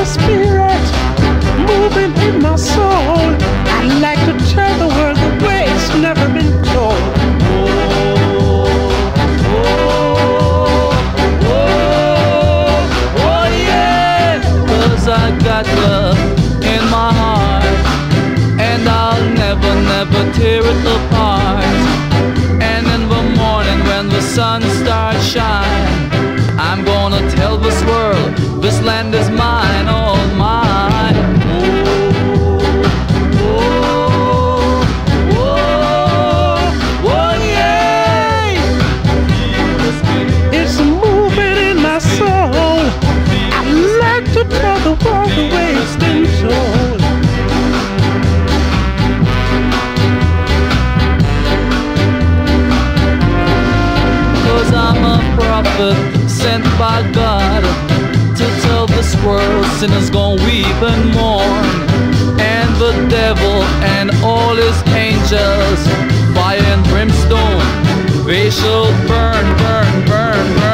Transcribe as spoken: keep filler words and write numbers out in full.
the spirit moving in my soul. I'd like to tell the world the way it's never been told. Oh, oh, oh, oh yeah. 'Cause I got love in my heart, and I'll never, never tear it apart. And in the morning when the sun starts shining, I'm gonna tell this world this land is mine, all mine. Oh, oh, oh, oh yeah. It's moving in my soul. I like to tell the world the way it's been told. I'm a prophet sent by God to tell this world sinners gon' weep and mourn, and the devil and all his angels, fire and brimstone, they shall burn, burn, burn, burn.